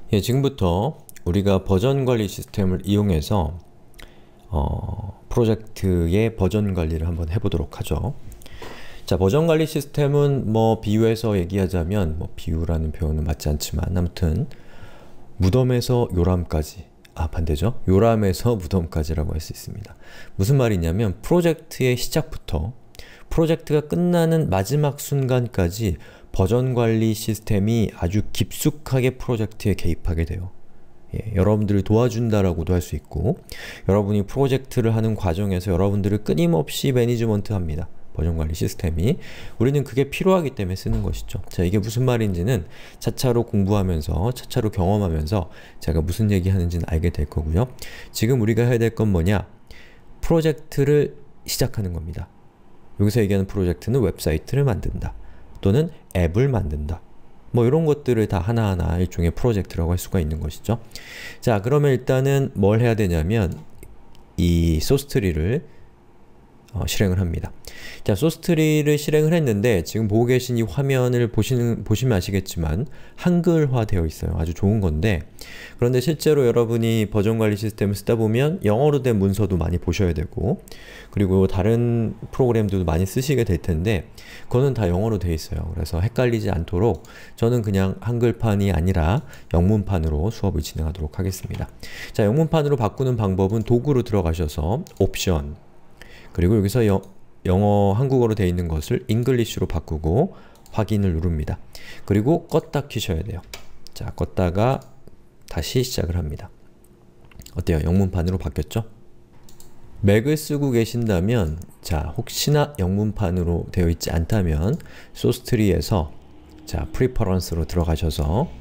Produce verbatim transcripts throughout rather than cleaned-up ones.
예, 지금부터 우리가 버전 관리 시스템을 이용해서 어, 프로젝트의 버전 관리를 한번 해보도록 하죠. 자, 버전 관리 시스템은 뭐 비유해서 얘기하자면, 뭐 비유라는 표현은 맞지 않지만 아무튼 무덤에서 요람까지, 아 반대죠? 요람에서 무덤까지라고 할 수 있습니다. 무슨 말이냐면 프로젝트의 시작부터 프로젝트가 끝나는 마지막 순간까지 버전 관리 시스템이 아주 깊숙하게 프로젝트에 개입하게 돼요. 예, 여러분들을 도와준다라고도 할 수 있고, 여러분이 프로젝트를 하는 과정에서 여러분들을 끊임없이 매니지먼트 합니다. 버전 관리 시스템이. 우리는 그게 필요하기 때문에 쓰는 것이죠. 자, 이게 무슨 말인지는 차차로 공부하면서, 차차로 경험하면서 제가 무슨 얘기 하는지는 알게 될 거고요. 지금 우리가 해야 될 건 뭐냐? 프로젝트를 시작하는 겁니다. 여기서 얘기하는 프로젝트는 웹사이트를 만든다, 또는 앱을 만든다, 뭐 이런 것들을 다 하나하나 일종의 프로젝트라고 할 수가 있는 것이죠. 자, 그러면 일단은 뭘 해야 되냐면 이 소스트리를 어, 실행을 합니다. 자, 소스트리를 실행을 했는데 지금 보고 계신 이 화면을 보시는, 보시면 아시겠지만 한글화 되어 있어요. 아주 좋은 건데, 그런데 실제로 여러분이 버전 관리 시스템을 쓰다 보면 영어로 된 문서도 많이 보셔야 되고, 그리고 다른 프로그램들도 많이 쓰시게 될 텐데 그거는 다 영어로 되어 있어요. 그래서 헷갈리지 않도록 저는 그냥 한글판이 아니라 영문판으로 수업을 진행하도록 하겠습니다. 자, 영문판으로 바꾸는 방법은 도구로 들어가셔서 옵션, 그리고 여기서 여, 영어, 한국어로 되어 있는 것을 잉글리쉬로 바꾸고 확인을 누릅니다. 그리고 껐다 키셔야 돼요. 자, 껐다가 다시 시작을 합니다. 어때요? 영문판으로 바뀌었죠? 맥을 쓰고 계신다면, 자, 혹시나 영문판으로 되어 있지 않다면 소스트리에서 자, 프리퍼런스로 들어가셔서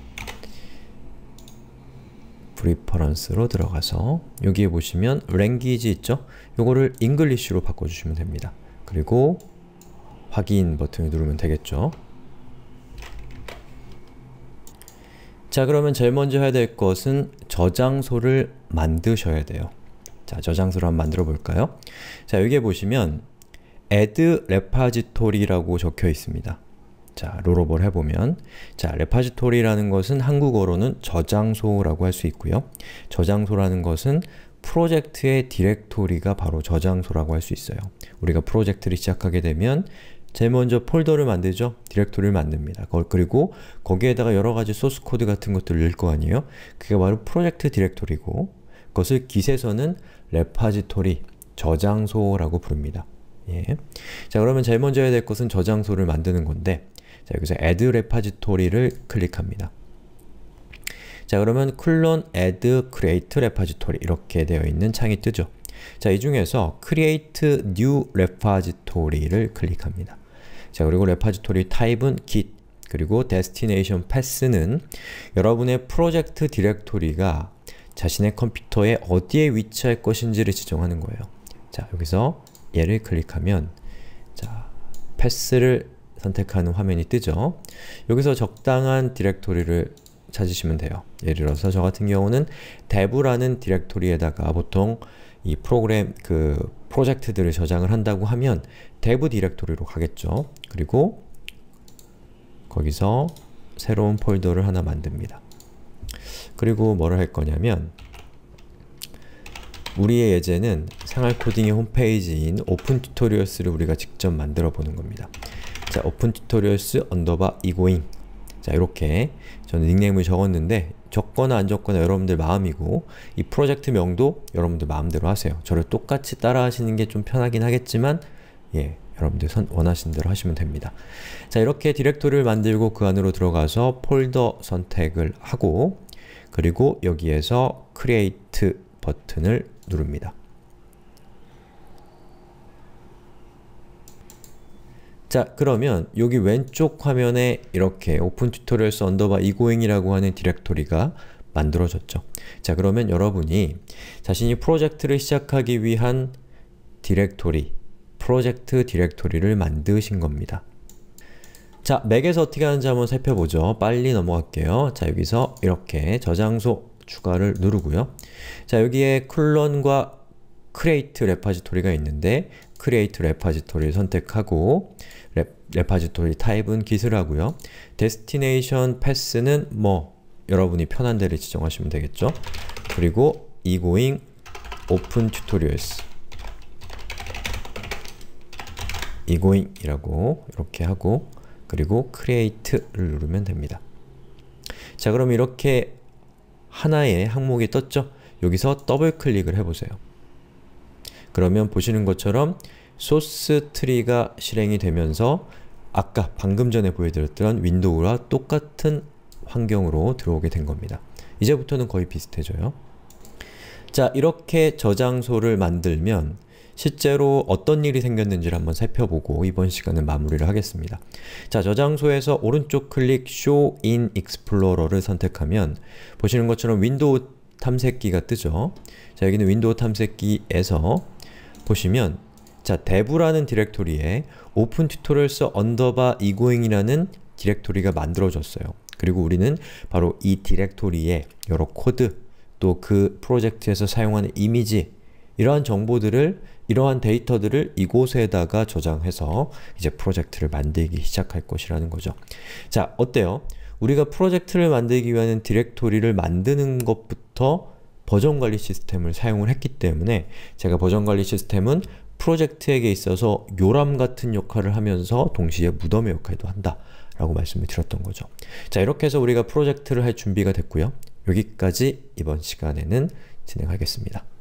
프리퍼런스로 들어가서 여기에 보시면 랭귀지 있죠? 요거를 잉글리쉬로 바꿔주시면 됩니다. 그리고 확인 버튼을 누르면 되겠죠? 자, 그러면 제일 먼저 해야 될 것은 저장소를 만드셔야 돼요. 자, 저장소를 한번 만들어 볼까요? 자, 여기에 보시면 add repository라고 적혀 있습니다. 자, 롤업을 해보면, 자, repository라는 것은 한국어로는 저장소라고 할 수 있고요. 저장소라는 것은 프로젝트의 디렉토리가 바로 저장소라고 할 수 있어요. 우리가 프로젝트를 시작하게 되면 제일 먼저 폴더를 만들죠? 디렉토리를 만듭니다. 그리고 거기에다가 여러가지 소스 코드 같은 것들을 넣을 거 아니에요? 그게 바로 프로젝트 디렉토리고, 그것을 깃에서는 repository, 저장소라고 부릅니다. 예. 자, 그러면 제일 먼저 해야 될 것은 저장소를 만드는 건데, 자, 여기서 add repository를 클릭합니다. 자, 그러면 clone add create repository 이렇게 되어 있는 창이 뜨죠. 자, 이 중에서 create new repository를 클릭합니다. 자, 그리고 repository 타입은 git, 그리고 destination path는 여러분의 프로젝트 디렉토리가 자신의 컴퓨터에 어디에 위치할 것인지를 지정하는 거예요. 자, 여기서 얘를 클릭하면 자, path를 선택하는 화면이 뜨죠. 여기서 적당한 디렉토리를 찾으시면 돼요. 예를 들어서 저 같은 경우는 dev라는 디렉토리에다가 보통 이 프로그램, 그 프로젝트들을 저장을 한다고 하면 dev 디렉토리로 가겠죠. 그리고 거기서 새로운 폴더를 하나 만듭니다. 그리고 뭐를 할 거냐면, 우리의 예제는 생활코딩의 홈페이지인 오픈 튜토리얼스를 우리가 직접 만들어 보는 겁니다. 자, 오픈 튜토리얼스 언더바 이고잉. 자, 이렇게 저는 닉네임을 적었는데 적거나 안 적거나 여러분들 마음이고, 이 프로젝트 명도 여러분들 마음대로 하세요. 저를 똑같이 따라 하시는 게 좀 편하긴 하겠지만, 예, 여러분들 선, 원하시는 대로 하시면 됩니다. 자, 이렇게 디렉토리를 만들고 그 안으로 들어가서 폴더 선택을 하고, 그리고 여기에서 create 버튼을 누릅니다. 자, 그러면 여기 왼쪽 화면에 이렇게 오픈 튜토리얼스 언더바 이고잉이라고 하는 디렉토리가 만들어졌죠. 자, 그러면 여러분이 자신이 프로젝트를 시작하기 위한 디렉토리, 프로젝트 디렉토리를 만드신 겁니다. 자, 맥에서 어떻게 하는지 한번 살펴보죠. 빨리 넘어갈게요. 자, 여기서 이렇게 저장소 추가를 누르고요. 자, 여기에 클론과 create repository가 있는데 create repository를 선택하고 레, repository 타입은 git을 하고요. destination path는 뭐 여러분이 편한 데를 지정하시면 되겠죠. 그리고 egoing open tutorials egoing 이라고 이렇게 하고 그리고 create를 누르면 됩니다. 자, 그럼 이렇게 하나의 항목이 떴죠? 여기서 더블 클릭을 해보세요. 그러면 보시는 것처럼 소스 트리가 실행이 되면서 아까 방금 전에 보여드렸던 윈도우와 똑같은 환경으로 들어오게 된 겁니다. 이제부터는 거의 비슷해져요. 자, 이렇게 저장소를 만들면 실제로 어떤 일이 생겼는지를 한번 살펴보고 이번 시간은 마무리를 하겠습니다. 자, 저장소에서 오른쪽 클릭 Show in Explorer를 선택하면 보시는 것처럼 윈도우 탐색기가 뜨죠. 자, 여기는 윈도우 탐색기에서 보시면 자, dev라는 디렉토리에 오픈튜토리얼스 언더바 egoing이라는 디렉토리가 만들어졌어요. 그리고 우리는 바로 이 디렉토리에 여러 코드, 또 그 프로젝트에서 사용하는 이미지, 이러한 정보들을, 이러한 데이터들을 이곳에다가 저장해서 이제 프로젝트를 만들기 시작할 것이라는 거죠. 자, 어때요? 우리가 프로젝트를 만들기 위한 디렉토리를 만드는 것부터 버전관리 시스템을 사용을 했기 때문에 제가 버전관리 시스템은 프로젝트에게 있어서 요람 같은 역할을 하면서 동시에 무덤의 역할도 한다 라고 말씀을 드렸던 거죠. 자, 이렇게 해서 우리가 프로젝트를 할 준비가 됐고요. 여기까지 이번 시간에는 진행하겠습니다.